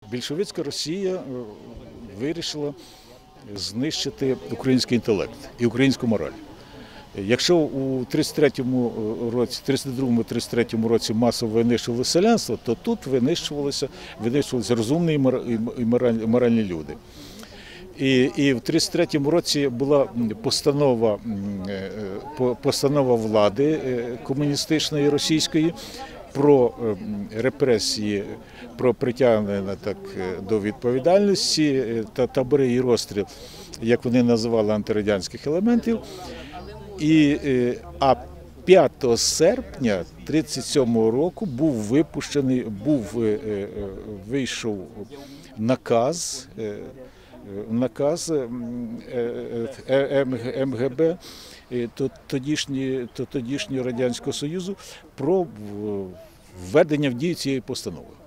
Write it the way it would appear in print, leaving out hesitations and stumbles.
Більшовицька Росія вирішила знищити український інтелект і українську мораль. Якщо у 32-33 році масово винищували селянство, то тут винищувалися розумні і моральні люди. І в 33-му році була постанова влади комуністичної російської про репресії, про притягнення до відповідальності та табори і розстріл, як вони називали, антирадянських елементів. А 5 серпня 1937 року вийшов наказ МГБ тодішнього Радянського Союзу про введення в дію цієї постанови.